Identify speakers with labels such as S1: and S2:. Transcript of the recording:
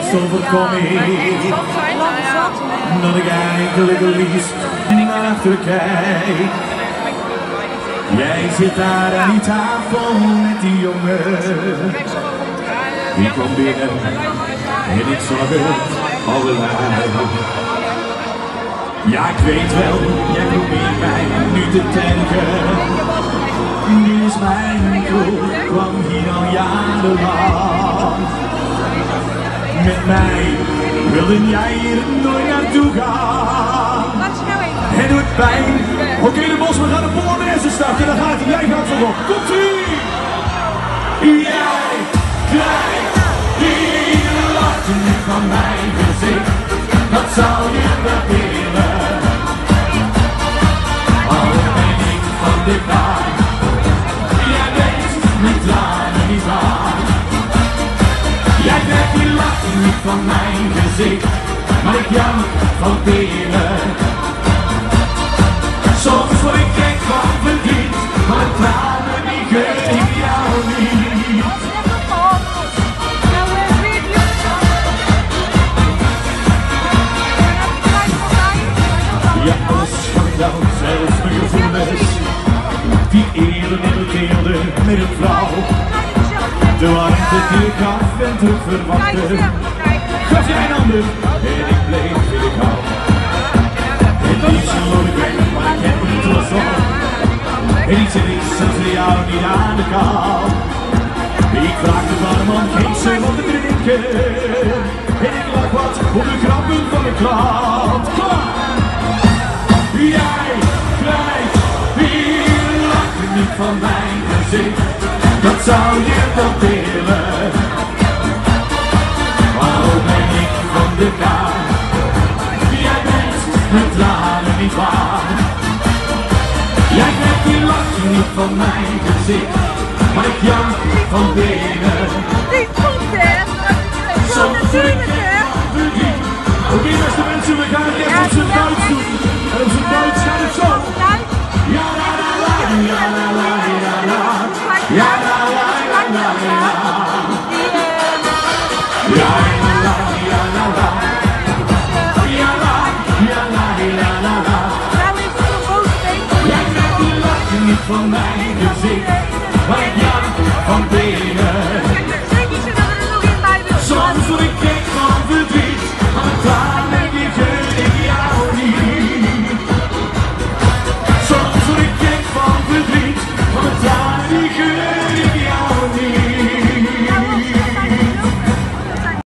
S1: overkom ik dat ik eigenlijk liefst naar achter kijk. Jij zit daar aan die tafel met die jongen. Die komt binnen en ik zag het allerlei. Ja, ik weet wel, jij probeert mij nu te tanken. Dit is mijn kroeg, kwam hier al jarenlang. Met mij wilde jij hier nooit naartoe gaan. Het doet pijn. Oké, de Bos, we gaan de Polonaise starten. Dan gaat hij, jij gaat voorop. Komt-ie! Jij krijgt hier lachen van mijn gezicht. Dat zou je wel willen. Al ben ik van de kaart. Jij weet mijn tranen niet waar. Jij krijgt die lachen niet van mijn gezicht. Maar ik jank van binnen. Soms word ik gek van verdriet, maar de tranen die geef ik jou niet. Ja, alles van jou, zelfs mijn gevoelens, die eerder deelde met een vrouw. De warmte die ik gaf en terug verwachtte, gaf jij een ander en ik bleef wie ik hou. Het liefst loop ik weg, maar ik heb niet last van. En iets en niks als voor jou niet aan de kant. Ik vraag de barman geen zeug om te drinken. En ik lach wat op de grappen van de klant. Klaar! Jij krijgt hier lachen niet van mijn gezicht. Dat zou je wel willen. Waarom ben ik van de kaart? Jij bent mijn tranen niet waar. Jij krijgt die lachen niet van mijn gezicht. Maar ik jank van binnen.
S2: Niet goed hè?
S1: Soms drink ik van verdriet. Oké beste mensen, we gaan het even op zijn Duits doen. En op zijn Duits gaat het zo. Ja la la la, ja la la la la. Ja la la la la la. Ja la la ja la la. Ja la ja la la la la. Jij krijgt die lachen niet van mijn gezicht. Maar ik jank van binnen. Soms word ik